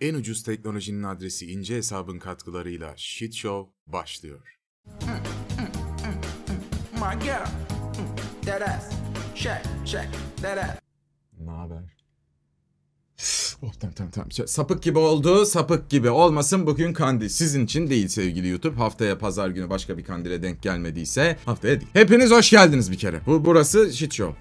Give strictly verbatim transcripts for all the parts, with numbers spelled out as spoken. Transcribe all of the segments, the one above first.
En ucuz teknolojinin adresi İnce Hesabın katkılarıyla Shit Show başlıyor. My girl, that ass, check, check, that ass. Ne haber? Oh, tamam tamam tamam. Sapık gibi oldu, sapık gibi olmasın. Bugün kandil sizin için değil sevgili YouTube. Haftaya pazar günü başka bir kandile denk gelmediyse haftaya değil. Hepiniz hoş geldiniz bir kere. Bu burası Shit Show.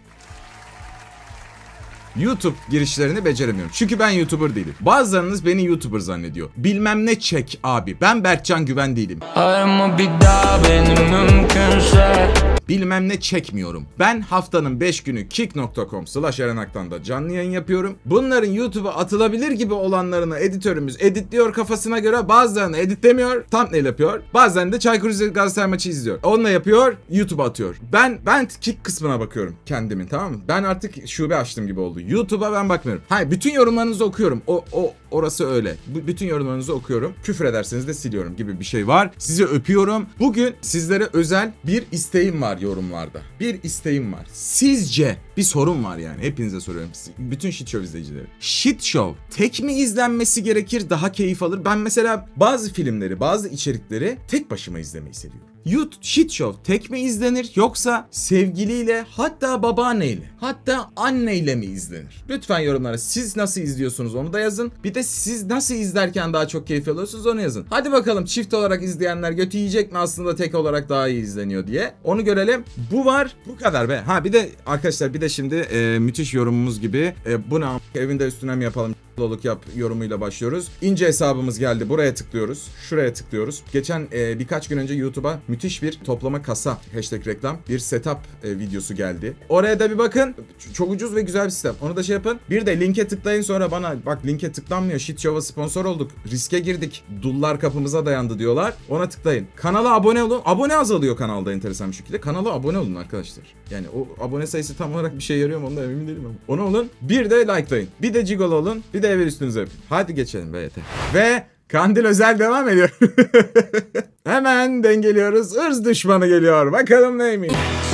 YouTube girişlerini beceremiyorum. Çünkü ben YouTuber değilim. Bazılarınız beni YouTuber zannediyor. Bilmem ne çek abi. Ben Berkcan Güven değilim. Arama bir daha benim mümkünse. Bilmem ne çekmiyorum. Ben haftanın beş günü kick nokta com slash erenaktan'da canlı yayın yapıyorum. Bunların YouTube'a atılabilir gibi olanlarını editörümüz editliyor kafasına göre. Bazılarını editlemiyor, thumbnail yapıyor. Bazen de Çaykur Rizespor Galatasaray maçı izliyor. Onunla yapıyor, YouTube'a atıyor. Ben ben kick kısmına bakıyorum kendimin, tamam mı? Ben artık şube açtım gibi oldu. YouTube'a ben bakmıyorum. Hayır, bütün yorumlarınızı okuyorum. O o orası öyle. B- bütün yorumlarınızı okuyorum. Küfür ederseniz de siliyorum gibi bir şey var. Sizi öpüyorum. Bugün sizlere özel bir isteğim var yorumlarda. Bir isteğim var. Sizce bir sorun var yani. Hepinize soruyorum. Bütün Shit Show izleyicileri. Shit Show tek mi izlenmesi gerekir, daha keyif alır? Ben mesela bazı filmleri, bazı içerikleri tek başıma izlemeyi seviyorum. YouTube Shit Show tek mi izlenir, yoksa sevgiliyle, hatta babaanneyle, hatta anneyle mi izlenir? Lütfen yorumlara siz nasıl izliyorsunuz onu da yazın. Bir de siz nasıl izlerken daha çok keyif alıyorsunuz onu yazın. Hadi bakalım, çift olarak izleyenler götü yiyecek mi aslında tek olarak daha iyi izleniyor diye. Onu görelim. Bu var. Bu kadar be. Ha bir de arkadaşlar, bir de şimdi e, müthiş yorumumuz gibi e, bu ne am- evinde üstüne mi yapalım loluk yap yorumuyla başlıyoruz. İnce hesabımız geldi. Buraya tıklıyoruz. Şuraya tıklıyoruz. Geçen e, birkaç gün önce YouTube'a müthiş bir toplama kasa hashtag reklam bir setup e, videosu geldi. Oraya da bir bakın. Ç- çok ucuz ve güzel bir sistem. Onu da şey yapın. Bir de linke tıklayın, sonra bana bak linke tıklanmıyor. Shit Show'a sponsor olduk. Riske girdik. Dullar kapımıza dayandı diyorlar. Ona tıklayın. Kanala abone olun. Abone azalıyor kanalda enteresan bir şekilde. Kanala abone olun arkadaşlar. Yani o abone sayısı tam olarak bir şey yarıyor mu ondan emin değilim ama. Ona olun. Bir de likelayın. Bir de gigolo olun. Bir de evvel üstünüze öpün. Hadi geçelim be yeter. Ve kandil özel devam ediyor. Hemen dengeliyoruz. Irz düşmanı geliyor. Bakalım neymiş.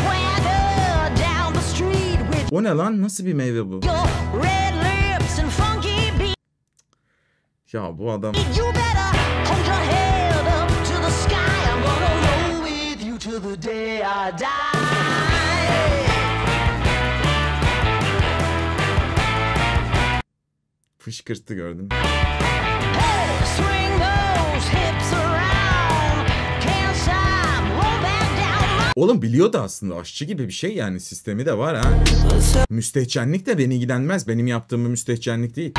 O ne lan? Nasıl bir meyve bu? Ya bu adam... Fışkırttı, gördün. Oğlum biliyordu aslında, aşçı gibi bir şey yani, sistemi de var ha. Müstehcenlik de beni ilgilenmez. Benim yaptığım bir müstehcenlik değil.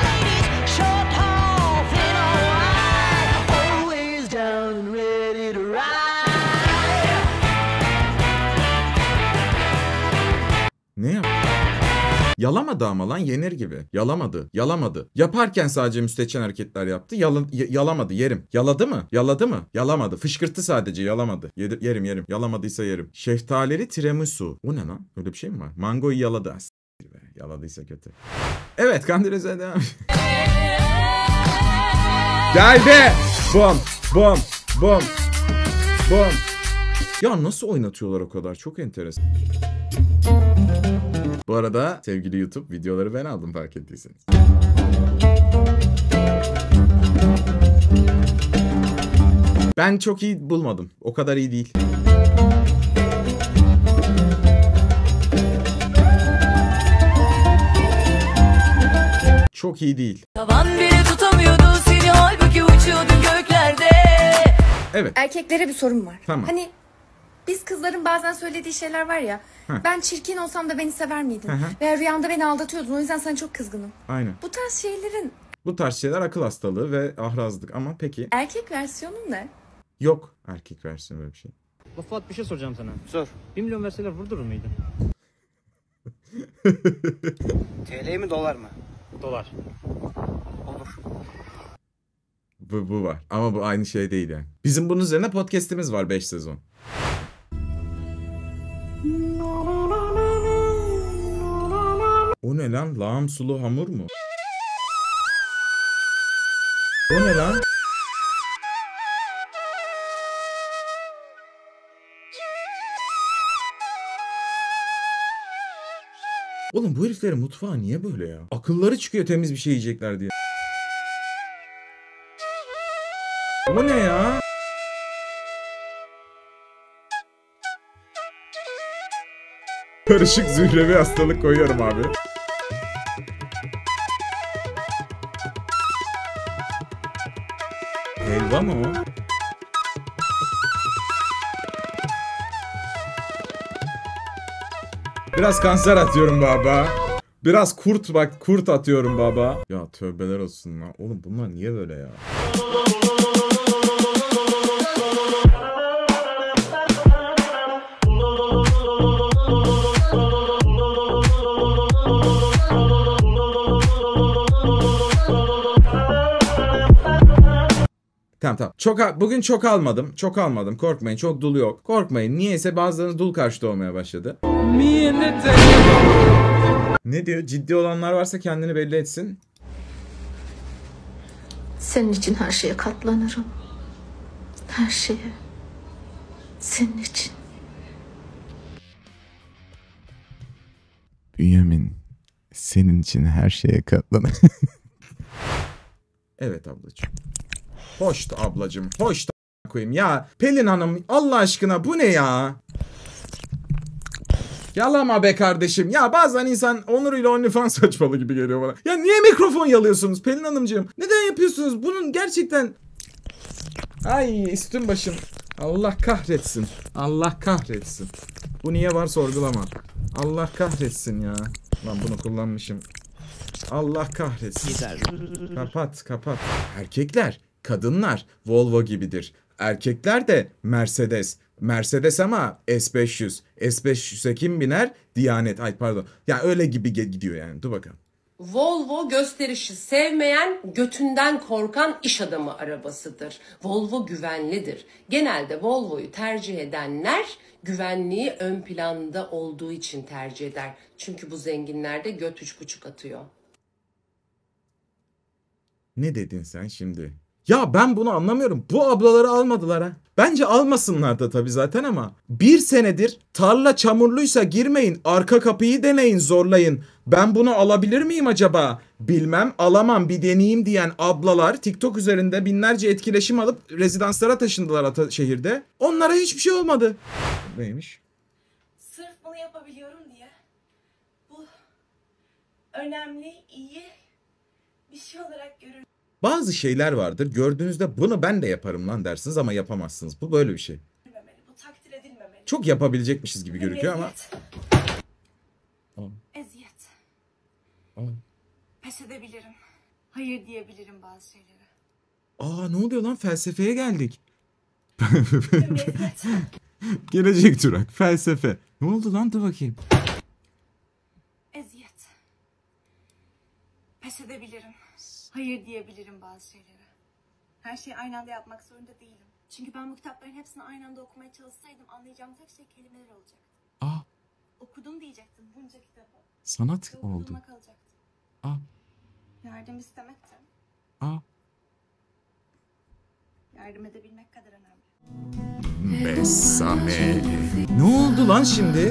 Ne yap? Yalamadı ama lan, yenir gibi. Yalamadı. Yalamadı. Yaparken sadece müstehcen hareketler yaptı. Yalı, y- yalamadı. Yerim. Yaladı mı? Yaladı mı? Yalamadı. Fışkırttı sadece. Yalamadı. Yedi, yerim yerim. Yalamadıysa yerim. Şeftalili tiramisu. O ne lan? Öyle bir şey mi var? Mangoyu yaladı. As- be. Yaladıysa kötü. Evet, kandil özel devam. Geldi. Bom. Bom. Bom. Bom. Ya nasıl oynatıyorlar o kadar? Çok enteresan. Bu arada sevgili YouTube, videoları ben aldım fark ettiyseniz. Ben çok iyi bulmadım. O kadar iyi değil. Çok iyi değil. Tavan bile tutamıyordu seni, halbuki uçuyordun göklerde. Evet. Erkeklere bir sorun var. Tamam. Hani biz kızların bazen söylediği şeyler var ya. Heh. Ben çirkin olsam da beni sever miydin? Hı hı. Veya rüyamda beni aldatıyordun, o yüzden sana çok kızgınım. Aynen. Bu tarz şeylerin Bu tarz şeyler akıl hastalığı ve ahrazlık, ama peki erkek versiyonu ne? yok erkek versiyonu böyle bir şey. Fuat, bir şey soracağım sana. Sor. bir milyon verseler vurdurur muydun? T L mi dolar mı? Dolar. Olur. Bu, bu var ama bu aynı şey değil yani. Bizim bunun üzerine podcast'imiz var beş sezon. O ne lan? Lağım sulu hamur mu? O ne lan? Oğlum bu heriflerin mutfağı niye böyle ya? Akılları çıkıyor temiz bir şey yiyecekler diye. Bu ne ya? Karışık zührevi hastalık koyuyorum abi. Helva mı o? Biraz kanser atıyorum baba. Biraz kurt bak kurt atıyorum baba. Ya tövbeler olsun lan. Oğlum bunlar niye böyle ya? Tamam tamam. Çok al- bugün çok almadım. Çok almadım. Korkmayın. Çok dul yok. Korkmayın. Niyeyse bazılarınız dul karşıtı olmaya başladı. Ne diyor? Ciddi olanlar varsa kendini belli etsin. Senin için her şeye katlanırım. Her şeye. Senin için. Bünyamin, senin için her şeye katlanır. Evet ablacığım. Hoştu ablacığım. Hoştu a- koyayım. Ya Pelin Hanım Allah aşkına bu ne ya? Yalama be kardeşim. Ya bazen insan onuruyla OnlyFans saçmalı gibi geliyor bana. Ya niye mikrofon yalıyorsunuz Pelin Hanımcığım? Neden yapıyorsunuz? Bunun gerçekten... Ay üstüm başım. Allah kahretsin. Allah kahretsin. Bu niye var sorgulama. Allah kahretsin ya. Lan bunu kullanmışım. Allah kahretsin. Kapat kapat. Erkekler, kadınlar Volvo gibidir. Erkekler de Mercedes. Mercedes ama S beş yüz. S beş yüze kim biner? Diyanet. Ay pardon. Ya öyle gibi ge- gidiyor yani. Dur bakalım. Volvo gösterişi sevmeyen, götünden korkan iş adamı arabasıdır. Volvo güvenlidir. Genelde Volvo'yu tercih edenler güvenliği ön planda olduğu için tercih eder. Çünkü bu zenginlerde göt üç buçuk atıyor. Ne dedin sen şimdi? Ya ben bunu anlamıyorum. Bu ablaları almadılar ha. Bence almasınlar da tabii zaten ama. Bir senedir tarla çamurluysa girmeyin. Arka kapıyı deneyin zorlayın. Ben bunu alabilir miyim acaba? Bilmem alamam bir deneyeyim diyen ablalar TikTok üzerinde binlerce etkileşim alıp rezidanslara taşındılar ata- şehirde. Onlara hiçbir şey olmadı. Neymiş? Sırf bunu yapabiliyorum diye bu önemli, iyi bir şey olarak görülmemeli. Bazı şeyler vardır. Gördüğünüzde bunu ben de yaparım lan dersiniz ama yapamazsınız. Bu böyle bir şey. Bu takdir edilmemeli. Çok yapabilecekmişiz gibi gözüküyor ama. Eziyet. Eziyet. Aa. Pes edebilirim. Hayır diyebilirim bazı şeylere. Aa ne oluyor lan felsefeye geldik. Eziyet. Gelecek durak felsefe. Ne oldu lan dur bakayım. Eziyet. Pes edebilirim. Hayır diyebilirim bazı şeylere. Her şeyi aynı anda yapmak zorunda değilim. Çünkü ben bu kitapların hepsini aynı anda okumaya çalışsaydım anlayacağım tek şey kelimeler olacaktı. Aa Okudum diyecektim bunca kitabı. sanat Ve oldu. okuduğuma kalacaktı. Aa Yardım istemek de aa. yardım edebilmek kadar önemli. Besame. Ne oldu lan şimdi?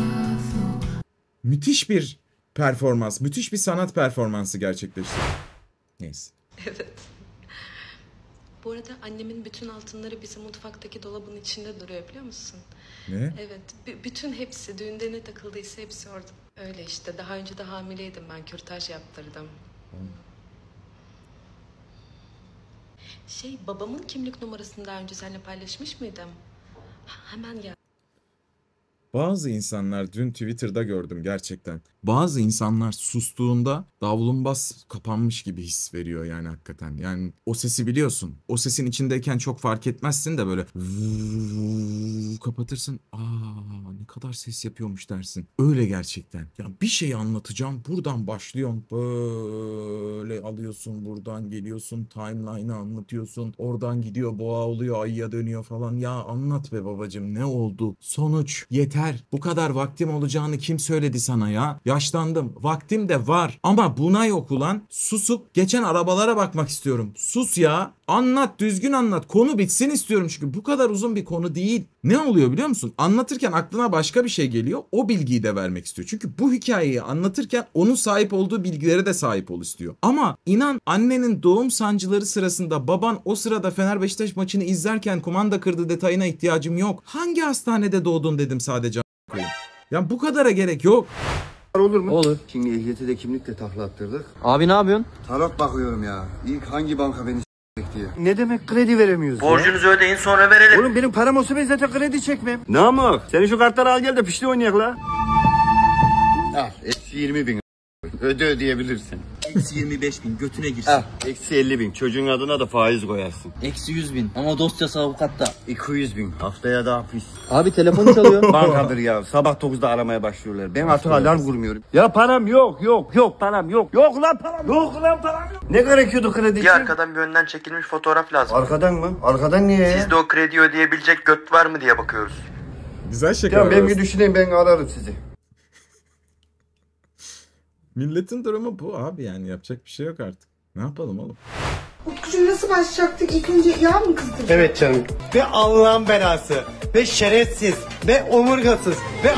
Müthiş bir performans, müthiş bir sanat performansı gerçekleşti. Neyse. Evet. Bu arada annemin bütün altınları bizim mutfaktaki dolabın içinde duruyor biliyor musun? Ne? Evet. b- bütün hepsi düğünde ne takıldıysa hepsi orada. Öyle işte. Daha önce de hamileydim ben. Kürtaj yaptırdım. Şey babamın kimlik numarasını daha önce seninle paylaşmış mıydım? Ha, hemen gel. Bazı insanlar dün Twitter'da gördüm gerçekten. Bazı insanlar sustuğunda davlumbaz kapanmış gibi his veriyor yani hakikaten. Yani o sesi biliyorsun. O sesin içindeyken çok fark etmezsin de böyle vuuu kapatırsın. Aa ne kadar ses yapıyormuş dersin. Öyle gerçekten. Ya bir şeyi anlatacağım. Buradan başlıyorsun. Böyle alıyorsun buradan geliyorsun. Timeline'ı anlatıyorsun. Oradan gidiyor boğa oluyor ayıya dönüyor falan. Ya anlat be babacığım ne oldu? Sonuç yeter. Bu kadar vaktim olacağını kim söyledi sana ya? Yaşlandım. Vaktim de var. Ama buna yok ulan. Susup geçen arabalara bakmak istiyorum. Sus ya. Anlat, düzgün anlat. Konu bitsin istiyorum çünkü bu kadar uzun bir konu değil. Ne oluyor biliyor musun? Anlatırken aklına başka bir şey geliyor. O bilgiyi de vermek istiyor. Çünkü bu hikayeyi anlatırken onun sahip olduğu bilgilere de sahip ol istiyor. Ama inan annenin doğum sancıları sırasında baban o sırada Fener Beşiktaş maçını izlerken kumanda kırdı detayına ihtiyacım yok. Hangi hastanede doğdun dedim sadece. Ya bu kadara gerek yok. Olur mu? Olur. Şimdi ehliyeti de kimlikle taklattırdık. Abi ne yapıyorsun? Tarot bakıyorum ya. İlk hangi banka beni s**k diye. Ne demek kredi veremiyoruz Borcunuzu ödeyin sonra verelim. Oğlum benim param olsa ben zaten kredi çekmem. Ne ama? Senin şu kartları al gel de pişti oynayak la. Al. Eksi yirmi bin. Öde ödeyebilirsin. Eksi yirmi beş bin götüne girsin. Al. Eksi elli bin. Çocuğun adına da faiz koyarsın. Eksi yüz bin ama dosyası avukatta. iki yüz bin. Haftaya da hapis. Abi telefonu çalıyor. Bankadır ya. Sabah dokuzda aramaya başlıyorlar. Ben artık alarm kurmuyorum. Ya param yok yok yok param yok. Yok lan param yok lan param yok. Ne gerekiyordu kredi için? Bir arkadan bir önden çekilmiş fotoğraf lazım. Arkadan mı? Arkadan niye ya? Sizde o krediyi ödeyebilecek göt var mı diye bakıyoruz. Güzel şaka. Ya ben bir düşüneyim ben ararım sizi. Milletin durumu bu abi yani yapacak bir şey yok artık. Ne yapalım oğlum? Utkucuğum nasıl başlayacaktık? İlk önce yağ mı kızdıracaktık? Evet canım. Ve Allah'ın belası. Ve şerefsiz. Ve omurgasız. Ve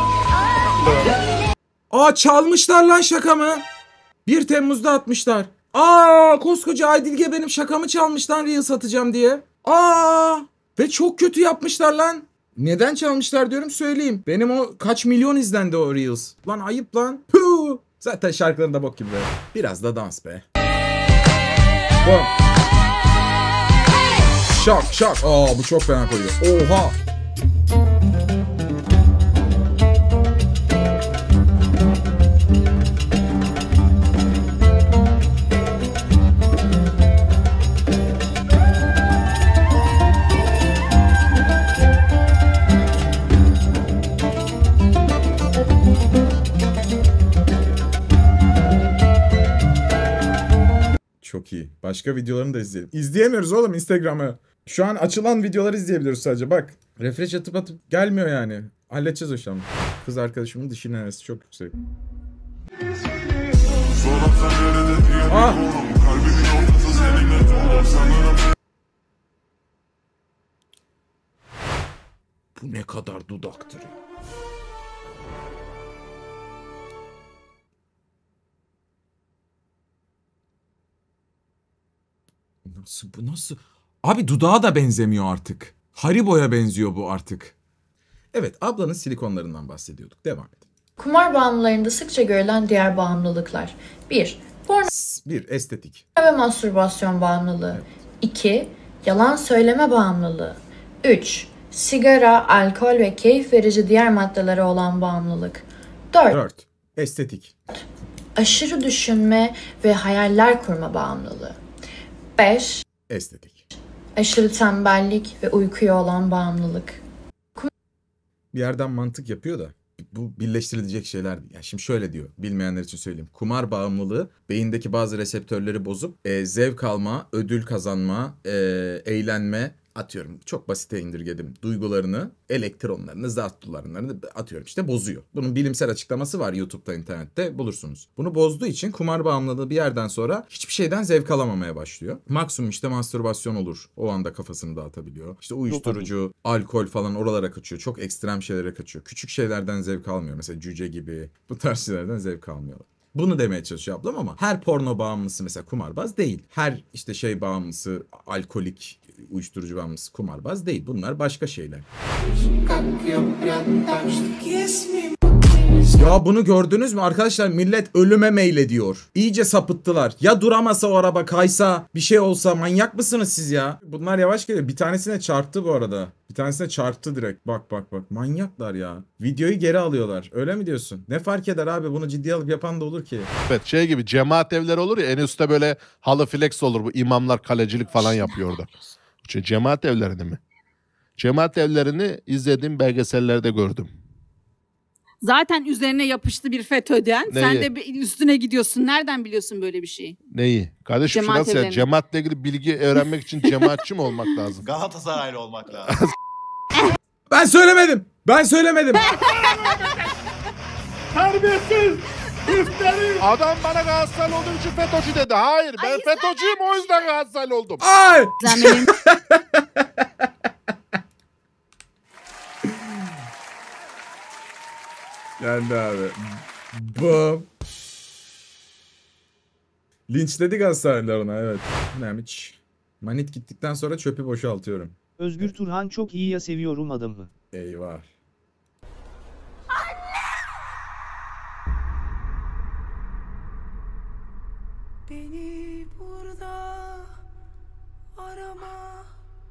Aa çalmışlar lan şakamı. bir Temmuz'da atmışlar. Aa koskoca Aydilge benim şakamı çalmış lan Reels satacağım diye. Aa ve çok kötü yapmışlar lan. Neden çalmışlar diyorum söyleyeyim. Benim o kaç milyon izlendi o Reels. Lan ayıp lan. Puh. Zaten şarkılarında bok gibi. Biraz da dans be. Bom. Şak şak. Aa bu çok fena koyuyor. Oha. Çok iyi. Başka videolarını da izleyelim. İzleyemiyoruz oğlum Instagram'ı. Şu an açılan videoları izleyebiliyoruz sadece. Bak. Refresh atıp atıp gelmiyor yani. Halledeceğiz o şan. Kız arkadaşımın dişi nenesi çok yüksek. Ah! Bu ne kadar dudaktır ya. Nasıl bu nasıl? Abi dudağa da benzemiyor artık. Haribo'ya benziyor bu artık. Evet ablanın silikonlarından bahsediyorduk. Devam edelim. Kumar bağımlılarında sıkça görülen diğer bağımlılıklar. bir Porno bir estetik. ve mastürbasyon bağımlılığı. iki Yalan söyleme bağımlılığı. üç Sigara, alkol ve keyif verici diğer maddelere olan bağımlılık. dört dört Estetik. Aşırı düşünme ve hayaller kurma bağımlılığı. beş Estetik. Aşırı tembellik ve uykuya olan bağımlılık. Bir yerden mantık yapıyor da bu birleştirilecek şeyler değil. Yani şimdi şöyle diyor bilmeyenler için söyleyeyim. Kumar bağımlılığı beyindeki bazı reseptörleri bozup e, zevk alma, ödül kazanma, e, eğlenme atıyorum. Çok basite indirgedim. Duygularını, elektronlarını, zart duvarlarını atıyorum işte bozuyor. Bunun bilimsel açıklaması var YouTube'da, internette bulursunuz. Bunu bozduğu için kumar bağımlılığı bir yerden sonra hiçbir şeyden zevk alamamaya başlıyor. Maksimum işte mastürbasyon olur. O anda kafasını dağıtabiliyor. İşte uyuşturucu, alkol falan oralara kaçıyor. Çok ekstrem şeylere kaçıyor. Küçük şeylerden zevk almıyor. Mesela cüce gibi bu tarz şeylerden zevk almıyorlar. Bunu demeye çalışıyor ablam ama her porno bağımlısı mesela kumarbaz değil. Her işte şey bağımlısı, alkolik, uyuşturucu bağımlısı kumarbaz değil. Bunlar başka şeyler. Ya bunu gördünüz mü arkadaşlar? Millet ölüme meylediyor. İyice sapıttılar. Ya duramasa o araba, kaysa, bir şey olsa, manyak mısınız siz ya? Bunlar yavaş geliyor. Bir tanesine çarptı bu arada. Bir tanesine çarptı direkt. Bak bak bak. Manyaklar ya. Videoyu geri alıyorlar. Öyle mi diyorsun? Ne fark eder abi? Bunu ciddiye alıp yapan da olur ki. Evet, şey gibi cemaat evleri olur ya, en üstte böyle halı flex olur. Bu imamlar kalecilik falan yapıyor orada. İşte cemaat evlerini mi? Cemaat evlerini izlediğim belgesellerde gördüm. Zaten üzerine yapıştı bir FETÖ'den. Neyi? Sen de üstüne gidiyorsun. Nereden biliyorsun böyle bir şeyi? Neyi? Kardeşim Cemaat şurası ya, evlerini. cemaatle ilgili bilgi öğrenmek için cemaatçi mi olmak lazım? Galatasaraylı olmak lazım. Ben söylemedim. Ben söylemedim. Terbiyesiz! İftiri. Adam bana Galatasaraylı olduğum için FETÖ'cü dedi. Hayır ben Ay, FETÖ'cüyüm o yüzden Galatasaraylı oldum. Ay! Geldi abi. Bum. Linçledi Galatasaraylılar ona, evet. Neymiş? Manit gittikten sonra çöpü boşaltıyorum. Özgür Turhan çok iyi ya, seviyorum adamı. Eyvah. Beni burada arama.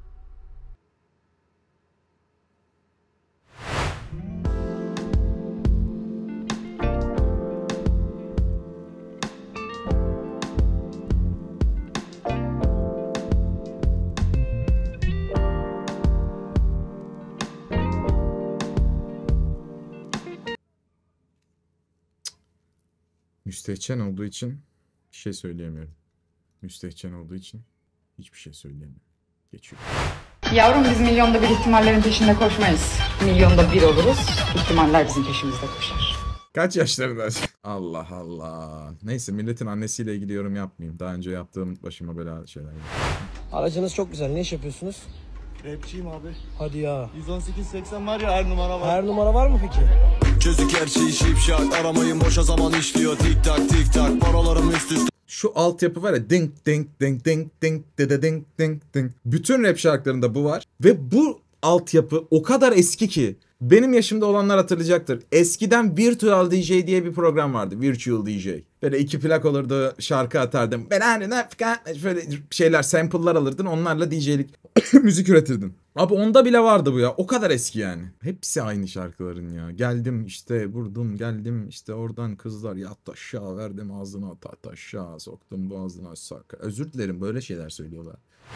Müstehcen olduğu için bir şey söyleyemiyorum. Müstehcen olduğu için hiçbir şey söyleyemiyorum. Geçiyor. Yavrum biz milyonda bir ihtimallerin peşinde koşmayız. Milyonda bir oluruz, ihtimaller bizim peşimizde koşar. Kaç yaşlarında? Allah Allah. Neyse milletin annesiyle ilgili yorum yapmayayım. Daha önce yaptığım başıma bela şeyler. Aracınız çok güzel. Ne iş yapıyorsunuz? Rapçiyim abi. Hadi ya. yüz on sekiz seksen var ya, her numara var. Her numara var mı peki? Çözük her şeyi şipşak, aramayın boşa zaman işliyor, tik tak tik tak, paralarım üst üste. Şu altyapı var ya, ding ding ding ding ding dede ding ding ding. Bütün rap şarkılarında bu var. Ve bu altyapı o kadar eski ki benim yaşımda olanlar hatırlayacaktır. Eskiden Virtual D J diye bir program vardı. Virtual D J. Böyle iki plak olurdu, şarkı atardım. Böyle şeyler, sample'lar alırdın. Onlarla D J'lik müzik üretirdin. Abi onda bile vardı bu ya. O kadar eski yani. Hepsi aynı şarkıların ya. Geldim işte vurdum, geldim işte oradan kızlar yattı aşağı, verdim ağzına tat aşağı, soktum boğazına sakı. Özür dilerim, böyle şeyler söylüyorlar.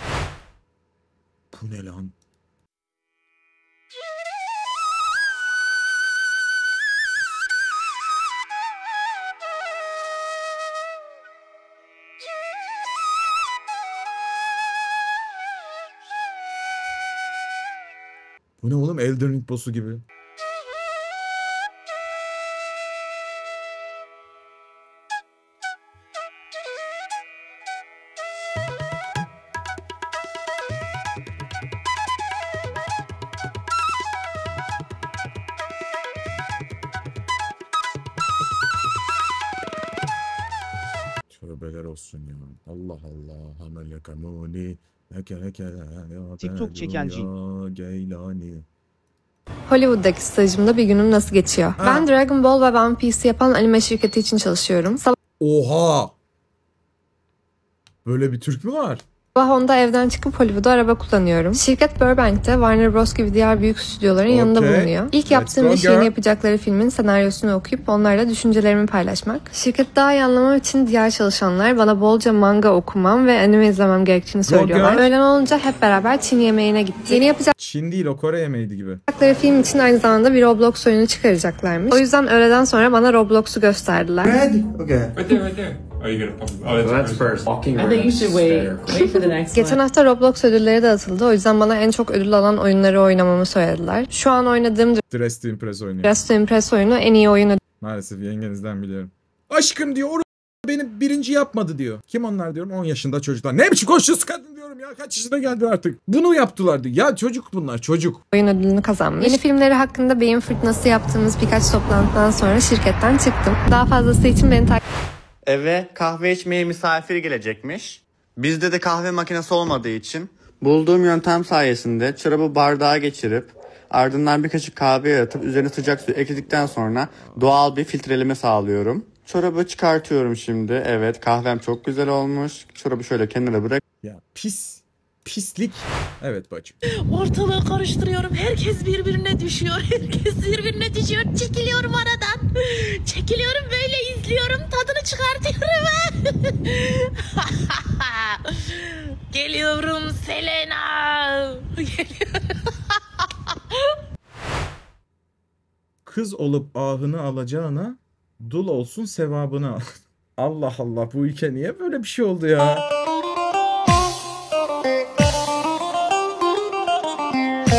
Bu ne lan? Bu ne oğlum, Elden Ring boss'u gibi. Tövbeler olsun ya. Allah Allah. Hamele kanuni. TikTok çekelci. Hollywood'daki stajımda bir günüm nasıl geçiyor? Ha. Ben Dragon Ball ve One Piece yapan anime şirketi için çalışıyorum. Sabah Oha! Böyle bir Türk mü var? Honda evden çıkıp Hollywood'a araba kullanıyorum. Şirket Burbank'te Warner Bros gibi diğer büyük stüdyoların okay. yanında bulunuyor. İlk Let's yaptığım iş yeni yapacakları filmin senaryosunu okuyup onlarla düşüncelerimi paylaşmak. Şirket daha iyi anlamam için diğer çalışanlar bana bolca manga okumam ve anime izlemem gerektiğini söylüyorlar. Öğlen olunca hep beraber Çin yemeğine gittik. Yeni yapacak Çin değil, o Kore yemeğiydi gibi. Film için aynı zamanda bir Roblox oyunu çıkaracaklarmış. O yüzden öğleden sonra bana Roblox'u gösterdiler. Red? Okay. Right there, right there. Oh, you gotta pump. Oh, that's first. Walking around. I think you should wait. Wait for the next Geçen hafta Roblox ödülleri dağıtıldı. O yüzden bana en çok ödül alan oyunları oynamamı söylediler. Şu an oynadığım Dress to Impress oyunu. Dress to Impress oyunu en iyi oyunu. Maalesef yengenizden biliyorum. Aşkım diyor, or beni birinci yapmadı diyor. Kim onlar diyorum, on yaşında çocuklar. Ne biçim konuşuyorsun kadın diyorum ya, kaç yaşına geldin artık. Bunu yaptılar diyor. Ya çocuk bunlar, çocuk. Oyun ödülünü kazanmış. Yeni filmleri hakkında beyin fırtınası yaptığımız birkaç toplantıdan sonra şirketten çıktım. Daha fazlası için beni takip Eve kahve içmeye misafir gelecekmiş. Bizde de kahve makinesi olmadığı için bulduğum yöntem sayesinde çorabı bardağa geçirip ardından bir kaşık kahve atıp üzerine sıcak su ekledikten sonra doğal bir filtreleme sağlıyorum. Çorabı çıkartıyorum şimdi. Evet, kahvem çok güzel olmuş. Çorabı şöyle kenara bırak. Ya pis. Pislik. Evet bacım. Ortalığı karıştırıyorum. Herkes birbirine düşüyor. Herkes birbirine düşüyor. Çekiliyorum aradan. Çekiliyorum, böyle izliyorum. Tadını çıkartıyorum. Geliyorum Selena. Geliyorum. Kız olup ahını alacağına dul olsun sevabına. Allah Allah, bu ülke niye böyle bir şey oldu ya?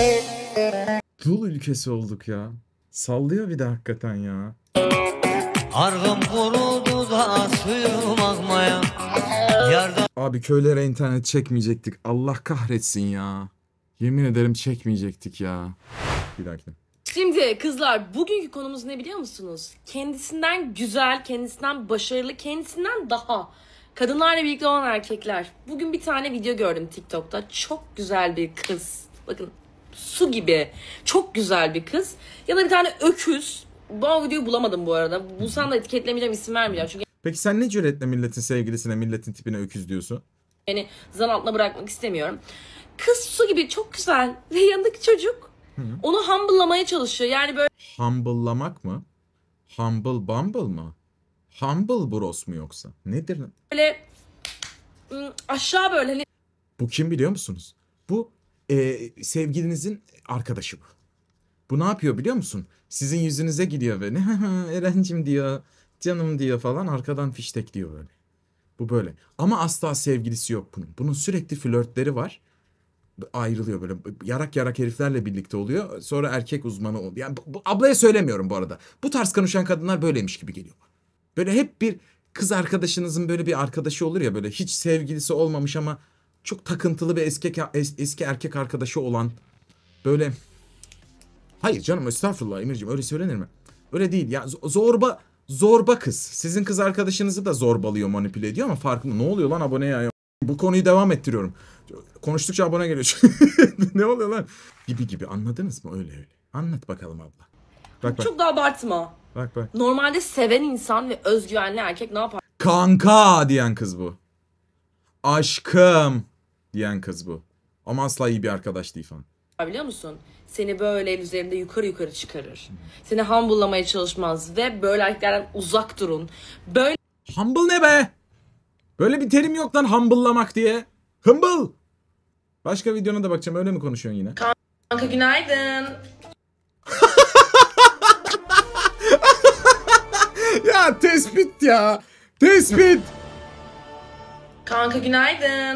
Dul ülkesi olduk ya. Sallıyor bir de hakikaten ya. Argım kurudu da suyum akmaya. Yardan... Abi köylere internet çekmeyecektik. Allah kahretsin ya. Yemin ederim çekmeyecektik ya. Bir dakika. Şimdi kızlar bugünkü konumuz ne biliyor musunuz? Kendisinden güzel, kendisinden başarılı, kendisinden daha kadınlarla birlikte olan erkekler. Bugün bir tane video gördüm TikTok'ta. Çok güzel bir kız. Bakın su gibi. Çok güzel bir kız. Ya da bir tane öküz. Bu videoyu bulamadım bu arada. Bulsam da etiketlemeyeceğim, isim vermeyeceğim. Çünkü Peki sen ne cüretle milletin sevgilisine, milletin tipine öküz diyorsun? beni zan altına bırakmak istemiyorum. Kız su gibi, çok güzel. Ve yanındaki çocuk Hı. onu humble'lamaya çalışıyor. Yani böyle Humble'lamak mı? Humble Bumble mı? Humble Bros mu yoksa? Nedir? böyle ım, aşağı böyle hani Bu kim biliyor musunuz? Bu e, sevgilinizin arkadaşı bu. Bu ne yapıyor biliyor musun? Sizin yüzünüze gidiyor böyle. Erencim diyor, canım diyor falan. Arkadan fiştek diyor böyle. Bu böyle. Ama asla sevgilisi yok bunun. Bunun sürekli flörtleri var. Ayrılıyor böyle. Yarak yarak heriflerle birlikte oluyor. Sonra erkek uzmanı oluyor. Yani bu, bu, ablaya söylemiyorum bu arada. Bu tarz konuşan kadınlar böyleymiş gibi geliyor. Böyle hep bir kız arkadaşınızın böyle bir arkadaşı olur ya, böyle hiç sevgilisi olmamış ama çok takıntılı bir eski, es, eski erkek arkadaşı olan böyle. Hayır canım, estağfurullah Emirciğim, öyle söylenir mi? Öyle değil ya, zorba zorba kız. Sizin kız arkadaşınızı da zorbalıyor, manipüle ediyor ama farkında. Ne oluyor lan abone ya? Bu konuyu devam ettiriyorum. Konuştukça abone geliyor. Ne oluyor lan? Gibi gibi, anladınız mı? Öyle öyle. Anlat bakalım abla. Bak bak. çok da abartma. Bak bak. Normalde seven insan ve özgüvenli erkek ne yapar Kanka diyen kız bu. Aşkım diyen kız bu. Ama asla iyi bir arkadaş değil falan. biliyor musun? Seni böyle el üzerinde yukarı yukarı çıkarır. Seni humble'lamaya çalışmaz ve böyle erkeklerden uzak durun. Böyle Humble ne be? Böyle bir terim yok lan, humble'lamak diye. Humble. Başka videona da bakacağım, öyle mi konuşuyorsun yine? kanka günaydın. Ya tespit ya. Tespit. Kanka günaydın.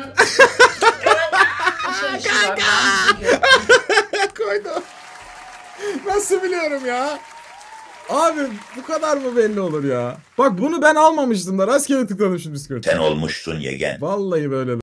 Kanka. Koydum. Nasıl biliyorum ya? Abi bu kadar mı belli olur ya? Bak bunu ben almamıştım da rastgele tıkladım şimdi Discord. Sen olmuşsun yegen. Vallahi böyle.